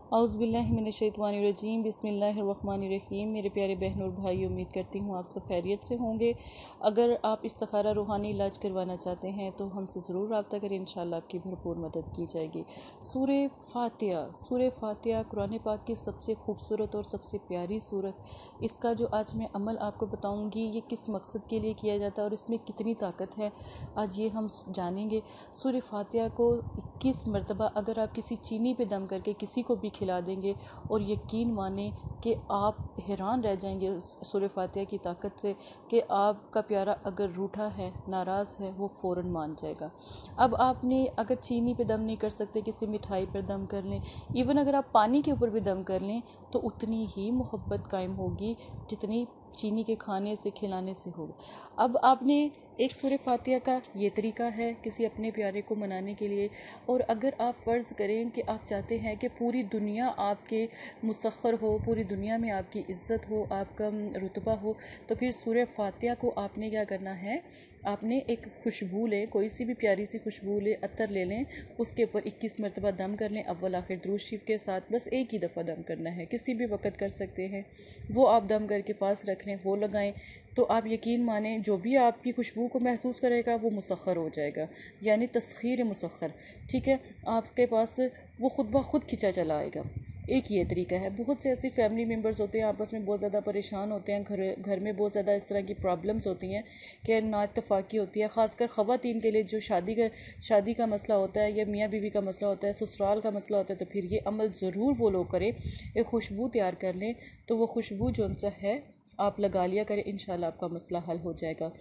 اعوذ باللہ من الشیطان الرجیم، بسم اللہ الرحمن الرحیم۔ میرے پیارے بہن اور بھائی، امید کرتی ہوں آپ سب خیریت سے ہوں گے۔ اگر آپ استخارہ روحانی علاج کروانا چاہتے ہیں تو ہم سے ضرور رابطہ کریں، انشاءاللہ آپ کی بھرپور مدد کی جائے گی۔ سورہ فاتحہ قرآن پاک کی سب سے خوبصورت اور سب سے پیاری سورت۔ اس کا جو آج میں عمل آپ کو بتاؤں گی، یہ کس مقصد کے لیے کیا جاتا ہے اور اس میں کتنی طاقت ہے، آج یہ ہم جانیں گے۔ سورہ فاتحہ کو 21 مرتبہ اگر آپ کسی چینی پہ دم کر کے کسی کو بھی کھلا دیں گے، اور یقین مانیں کہ آپ حیران رہ جائیں گے سورہ فاتحہ کی طاقت سے، کہ آپ کا پیارا اگر روٹھا ہے، ناراض ہے، وہ فوراً مان جائے گا۔ اب آپ نے اگر چینی پہ دم نہیں کر سکتے، کسی مٹھائی پر دم کر لیں، ایون اگر آپ پانی کے اوپر بھی دم کر لیں تو اتنی ہی محبت قائم ہوگی جتنی چینی کے کھانے سے کھلانے سے ہو۔ اب آپ نے ایک سورہ فاتحہ کا یہ طریقہ ہے کسی اپنے پیارے کو منانے کے لیے، اور اگر آپ فرض کریں کہ آپ چاہتے ہیں کہ پوری دنیا آپ کے مسخر ہو، پوری دنیا میں آپ کی عزت ہو، آپ کا رتبہ ہو، تو پھر سورہ فاتحہ کو آپ نے کیا کرنا ہے، آپ نے ایک خوشبو لیں، کوئی سی بھی پیاری سی خوشبو لیں، عطر لے لیں، اس کے اوپر 21 مرتبہ دم کر لیں، اول آخر درود شریف کے ساتھ، بس ایک ہی دفعہ دم کرنا ہے، کسی بھی وقت کر سکتے ہیں، وہ آپ دم کر کے پاس رکھ لیں، وہ لگائیں، تو آپ یقین مانیں جو بھی آپ کی خوشبو کو محسوس کرے گا وہ مسخر ہو جائے گا، یعنی تسخیر مسخر، ٹھیک ہے، آپ کے پاس وہ خود بخود کھنچا چلا آئے گا۔ ایک یہ طریقہ ہے۔ بہت سے ایسی فیملی ممبرز ہوتے ہیں آپس میں بہت زیادہ پریشان ہوتے ہیں، گھر میں بہت زیادہ اس طرح کی پرابلمز ہوتی ہیں کہ نا اتفاقی ہوتی ہے، خاص کر خواتین کے لیے جو شادی کا مسئلہ ہوتا ہے، یا میاں بیوی کا مسئلہ ہوتا ہے، سسرال کا مسئلہ ہوتا ہے، تو پھر یہ عمل ضرور وہ لوگ کریں، ایک خوشبو تیار کر لیں، تو وہ خوشبو جو ان سے ہے آپ لگا لیا کریں، انشاءاللہ آپ کا مسئلہ حل ہو جائے گا۔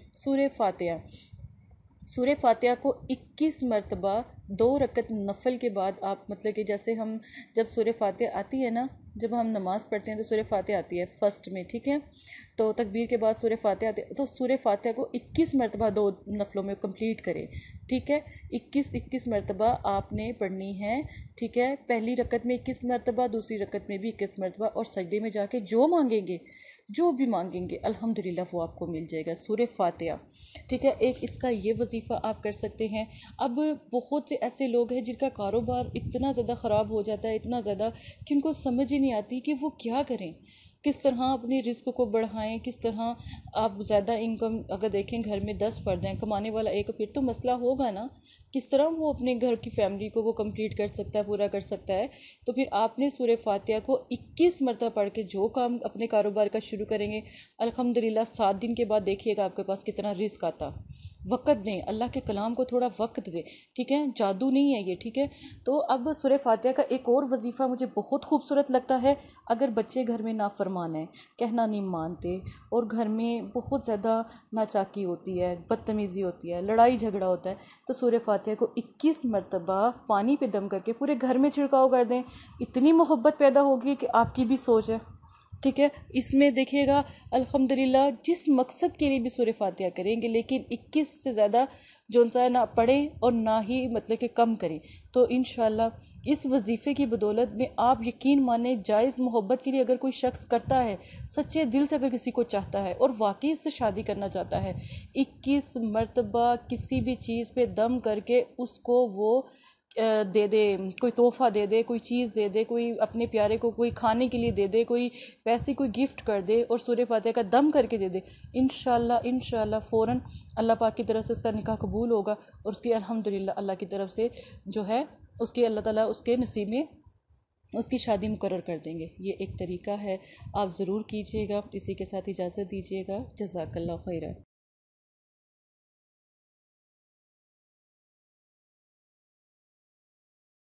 سورہ فاتحہ کو 21 مرتبہ 2 رکعت نفل کے بعد آپ، مطلب کہ جیسے ہم جب سورہ فاتحہ آتی ہے نا، جب ہم نماز پڑھتے ہیں تو سورہ فاتحہ آتی ہے فرسٹ میں، ٹھیک ہے، تو تکبیر کے بعد سورہ فاتحہ آتی ہے، تو سورہ فاتحہ کو 21 مرتبہ 2 نفلوں میں کمپلیٹ کریں، ٹھیک ہے، 21 مرتبہ آپ نے پڑھنی ہے، ٹھیک ہے، پہلی رکعت میں 21 مرتبہ، دوسری رکعت میں بھی 21 مرتبہ، اور سجدے میں جا کے جو مانگیں گے، جو بھی مانگیں گے الحمدللہ وہ آپ کو مل جائے گا۔ سورہ فاتحہ، ٹھیک ہے، ایک اس کا یہ وظیفہ آپ کر سکتے ہیں۔ اب بہت سے ایسے لوگ ہیں جن کا کاروبار اتنا زیادہ خراب ہو جاتا ہے، اتنا زیادہ کہ ان کو سمجھ ہی نہیں آتی کہ وہ کیا کریں، کس طرح اپنی رزق کو بڑھائیں، کس طرح آپ زیادہ انکم، اگر دیکھیں گھر میں 10 فرد ہیں، کمانے والا ایک، پھر تو مسئلہ ہوگا نا، کس طرح وہ اپنے گھر کی فیملی کو وہ کمپلیٹ کر سکتا ہے، پورا کر سکتا ہے۔ تو پھر آپ نے سورہ فاتحہ کو 21 مرتبہ پڑھ کے جو کام اپنے کاروبار کا شروع کریں گے، الحمدللہ 7 دن کے بعد دیکھیے گا آپ کے پاس کتنا رزق آتا۔ وقت دیں، اللہ کے کلام کو تھوڑا وقت دیں، ٹھیک ہے، جادو نہیں ہے یہ، ٹھیک ہے۔ تو اب سورہ فاتحہ کا ایک اور وظیفہ مجھے بہت خوبصورت لگتا ہے، اگر بچے گھر میں نافرمان ہیں، کہنا نہیں مانتے، اور گھر میں بہت زیادہ ناچاکی ہوتی ہے، بدتمیزی ہوتی ہے، لڑائی جھگڑا ہوتا ہے، تو سورہ فاتحہ کو 21 مرتبہ پانی پہ دم کر کے پورے گھر میں چھڑکاؤ کر دیں، اتنی محبت پیدا ہوگی کہ آپ کی بھی سوچ ہے، ٹھیک ہے۔ اس میں دیکھیے گا الحمدللہ جس مقصد کے لیے بھی سورہ فاتحہ کریں گے، لیکن 21 سے زیادہ جو انسان نہ پڑھیں اور نہ ہی مطلب کہ کم کریں، تو انشاءاللہ اس وظیفے کی بدولت میں آپ یقین مانیں، جائز محبت کے لیے اگر کوئی شخص کرتا ہے، سچے دل سے اگر کسی کو چاہتا ہے اور واقعی اس سے شادی کرنا چاہتا ہے، 21 مرتبہ کسی بھی چیز پہ دم کر کے اس کو وہ دے دے، کوئی تحفہ دے دے، کوئی چیز دے دے، کوئی اپنے پیارے کو کوئی کھانے کے لیے دے دے، کوئی پیسے کوئی گفٹ کر دے، اور سورہ فاتحہ کا دم کر کے دے دے، انشاءاللہ فوراً اللہ پاک کی طرف سے اس کا نکاح قبول ہوگا، اور اس کی الحمدللہ اللہ کی طرف سے جو ہے اس کی اللہ تعالیٰ اس کے نصیب میں اس کی شادی مقرر کر دیں گے۔ یہ ایک طریقہ ہے، آپ ضرور کیجئے گا۔ اسی کے ساتھ اجازت دیجئے گا۔ جزاک اللہ خیرہ۔